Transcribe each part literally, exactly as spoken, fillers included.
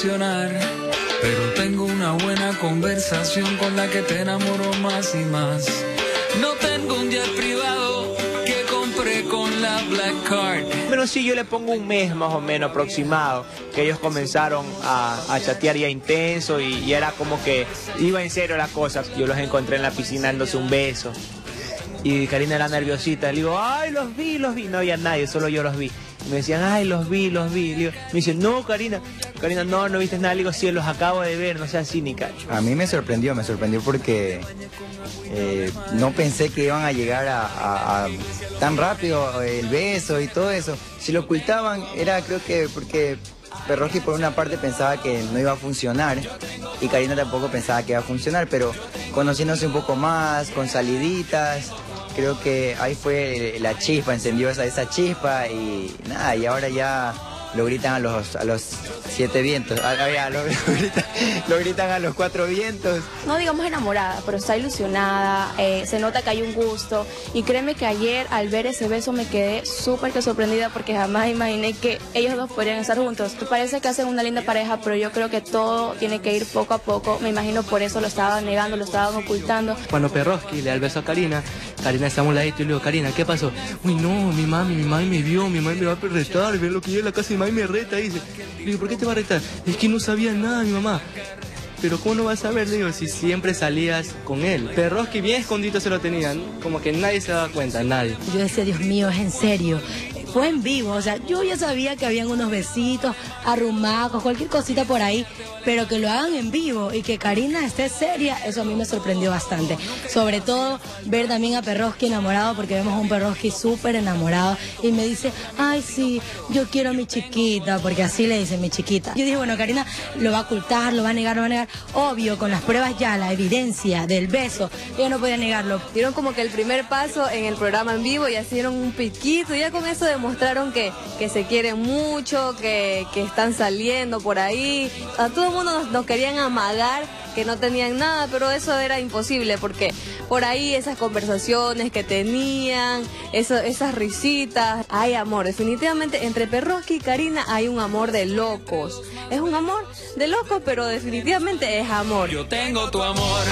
funcionar, pero tengo una buena conversación con la que te enamoro más y más. No tengo un jet privado que compré con la Black Card. Pero sí, yo le pongo un mes más o menos aproximado, que ellos comenzaron a, a chatear ya intenso y, y era como que iba en serio la cosa. Yo los encontré en la piscina dándose un beso y Karina era nerviosita. Le digo, ay, los vi, los vi. No había nadie, solo yo los vi. Me decían, ay, los vi, los vi. Le digo, me dicen, no, Karina, Karina, no, no viste nada. Le digo, sí, los acabo de ver, no seas cínica. A mí me sorprendió, me sorprendió porque eh, no pensé que iban a llegar a, a, a tan rápido el beso y todo eso. Si lo ocultaban era creo que porque Perroski por una parte pensaba que no iba a funcionar y Karina tampoco pensaba que iba a funcionar, pero conociéndose un poco más, con saliditas, creo que ahí fue la chispa, encendió esa, esa chispa y nada, y ahora ya lo gritan a los, a los siete vientos, a, a, a, lo, lo, gritan, lo gritan a los cuatro vientos. No digamos enamorada, pero está ilusionada, eh, se nota que hay un gusto y créeme que ayer al ver ese beso me quedé súper que sorprendida porque jamás imaginé que ellos dos podrían estar juntos. Me parece que hacen una linda pareja, pero yo creo que todo tiene que ir poco a poco, me imagino por eso lo estaban negando, lo estaban ocultando. Cuando Perroski le da el beso a Karina, Karina está a un ladito y le digo, Karina, ¿qué pasó? Uy, no, mi mami, mi mami me vio, mi mami me va a retar, ve lo que yo en la casa y mi mami me reta, dice. Le digo, ¿por qué te va a retar? Es que no sabía nada mi mamá. Pero ¿cómo no vas a saber? Le digo, si siempre salías con él. Perroski bien escondido se lo tenían, como que nadie se daba cuenta, nadie. Yo decía, Dios mío, es en serio. Fue en vivo, o sea, yo ya sabía que habían unos besitos, arrumacos, cualquier cosita por ahí, pero que lo hagan en vivo y que Karina esté seria, eso a mí me sorprendió bastante. Sobre todo ver también a Perroski enamorado, porque vemos a un Perroski súper enamorado y me dice, ay sí, yo quiero a mi chiquita, porque así le dice mi chiquita. Yo dije, bueno, Karina lo va a ocultar, lo va a negar, lo va a negar. Obvio, con las pruebas ya, la evidencia del beso, ella no podía negarlo. Dieron como que el primer paso en el programa en vivo y hicieron un piquito, y ya con eso demostraron que, que se quieren mucho, que, que están saliendo por ahí. A todo el mundo nos, nos querían amagar que no tenían nada, pero eso era imposible porque por ahí esas conversaciones que tenían, eso, esas risitas, hay amor. Definitivamente entre Perroski y Karina hay un amor de locos. Es un amor de locos, pero definitivamente es amor. Yo tengo tu amor,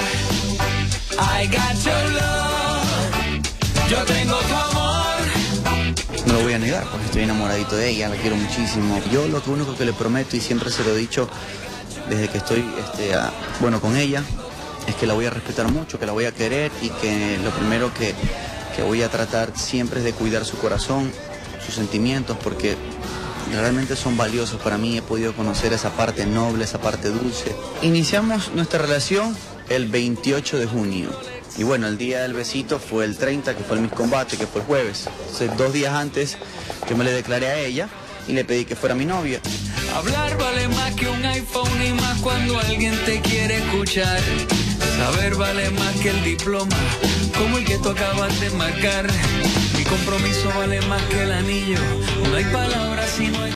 I got your love. Yo tengo tu amor. No lo voy a negar, porque estoy enamoradito de ella, la quiero muchísimo. Yo lo único que le prometo, y siempre se lo he dicho desde que estoy este, a, bueno, con ella, es que la voy a respetar mucho, que la voy a querer y que lo primero que, que voy a tratar siempre es de cuidar su corazón, sus sentimientos, porque realmente son valiosos para mí. He podido conocer esa parte noble, esa parte dulce. Iniciamos nuestra relación el veintiocho de junio. Y bueno, el día del besito fue el treinta, que fue el Miss Combate, que fue el jueves. Entonces, dos días antes yo me le declaré a ella y le pedí que fuera mi novia. Hablar vale más que un iPhone y más cuando alguien te quiere escuchar. Saber vale más que el diploma, como el que tú acabas de marcar. Mi compromiso vale más que el anillo. No hay palabras si no hay